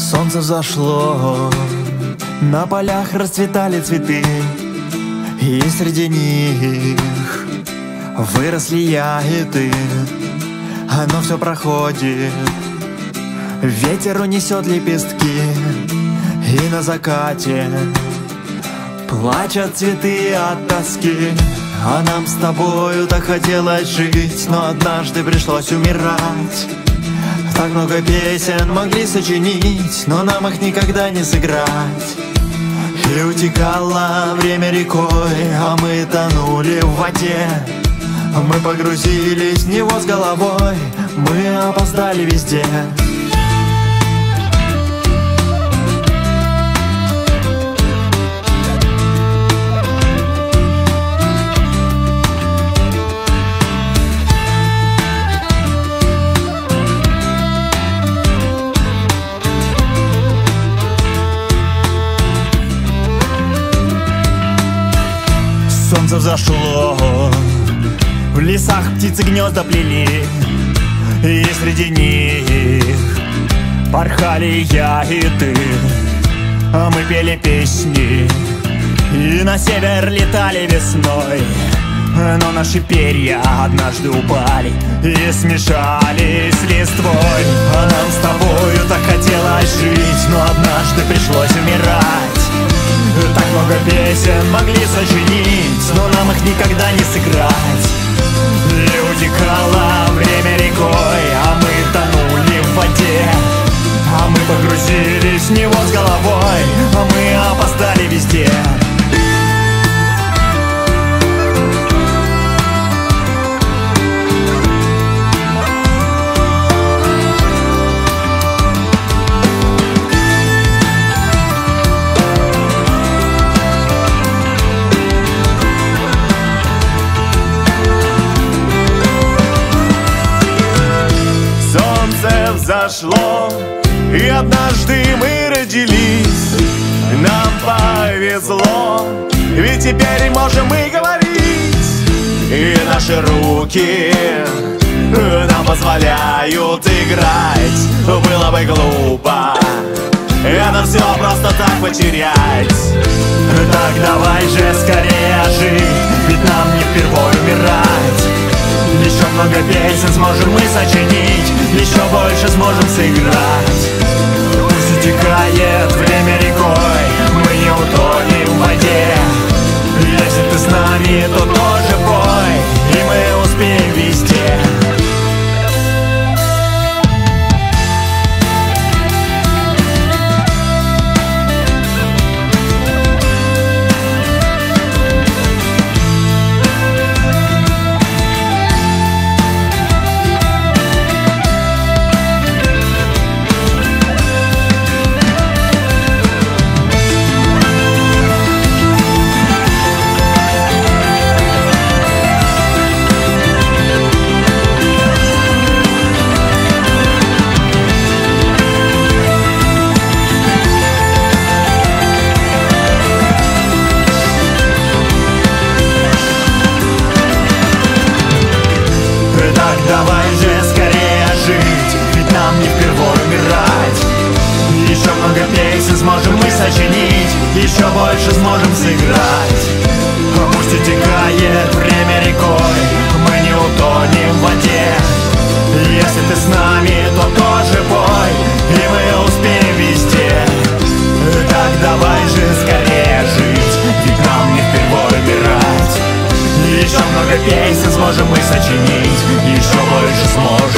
Солнце взошло, на полях расцветали цветы, и среди них выросли ягоды. Оно все проходит, ветер унесет лепестки, и на закате плачут цветы от тоски. А нам с тобою так хотелось жить, но однажды пришлось умирать. Так много песен могли сочинить, но нам их никогда не сыграть. И утекало время рекой, а мы тонули в воде. Мы погрузились в него с головой, мы опоздали везде. Солнце взошло, в лесах птицы гнезда плели, и среди них порхали ягоды. А мы пели песни и на север летали весной. Но наши перья однажды упали и смешались с листвой. А нам с тобою так хотелось жить, но однажды пришлось умирать. Так много песен могли сочинить, но нам их никогда не сыграть. И утекало время рекой, а мы тонули в воде. А мы погрузились в него с головой, а мы опоздали везде. Зашло, и однажды мы родились. Нам повезло, ведь теперь можем мы говорить. И наши руки нам позволяют играть. Было бы глупо это все просто так потерять. Так давай же скорее жить, ведь нам не впервой умирать. Еще много песен сможем мы сочинить, еще больше сможем сыграть. Пусть утекает время рекой, мы не утонем в воде. Если ты с нами, то тоже пой, и мы успеем везде. Давай же скорее жить, ведь нам не впервой умирать. Еще много песен сможем мы сочинить, еще больше сможем сыграть. Пусть утекает время рекой, мы не утонем в воде. Если ты с нами, то тоже пой, и мы успеем везде. Так давай же скорее жить, ведь нам не впервой умирать. Еще много песен сможем мы сочинить, еще больше сможем